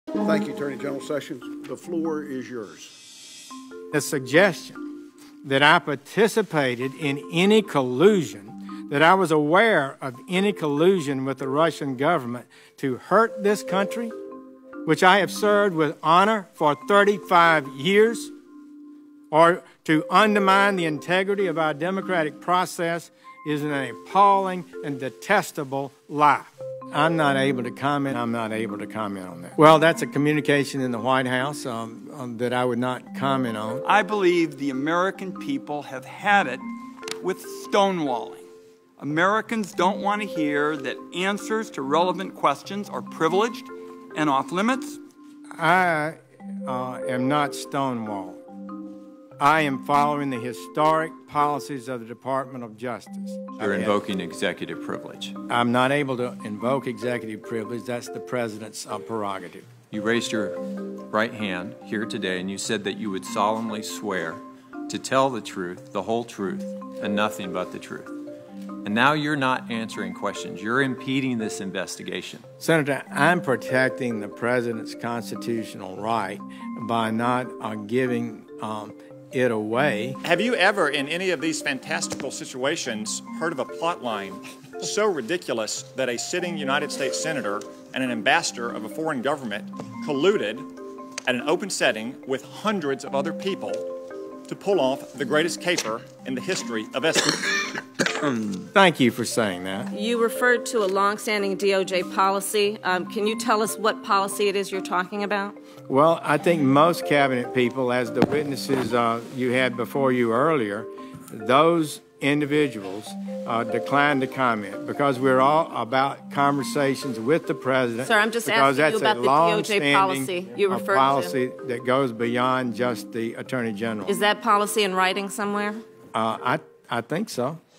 Thank you, Attorney General Sessions. The floor is yours. The suggestion that I participated in any collusion, that I was aware of any collusion with the Russian government to hurt this country, which I have served with honor for 35 years, or to undermine the integrity of our democratic process, is an appalling and detestable lie. I'm not able to comment. I'm not able to comment on that. Well, that's a communication in the White House that I would not comment on. I believe the American people have had it with stonewalling. Americans don't want to hear that answers to relevant questions are privileged and off limits. I am not stonewalled. I am following the historic policies of the Department of Justice. You're invoking executive privilege. I'm not able to invoke executive privilege. That's the president's prerogative. You raised your right hand here today and you said that you would solemnly swear to tell the truth, the whole truth, and nothing but the truth. And now you're not answering questions. You're impeding this investigation. Senator, I'm protecting the president's constitutional right by not giving it away. Have you ever, in any of these fantastical situations, heard of a plot line so ridiculous that a sitting United States senator and an ambassador of a foreign government colluded at an open setting with hundreds of other people to pull off the greatest caper in the history of espionage? Thank you for saying that. You referred to a longstanding DOJ policy. Can you tell us what policy it is you're talking about? Well, I think most cabinet people, as the witnesses you had before you earlier, those individuals declined to comment because we're all about conversations with the president. Sir, I'm just asking you about the DOJ policy you referred to. Policy that goes beyond just the Attorney General. Is that policy in writing somewhere? I think so.